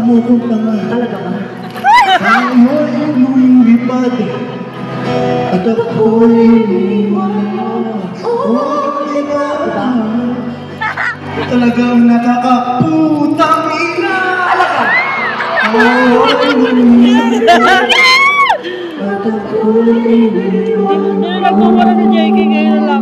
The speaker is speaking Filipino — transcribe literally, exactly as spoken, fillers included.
mo kong tanga. Talaga ba? Ngayon lumilipad at ako'y iniwan mo. Oh, diba? Talagang nakakaputang ina. Talaga? Oh, lumilipad at ako'y iniwan mo. Hindi na nagmumura si J K ngayon lang.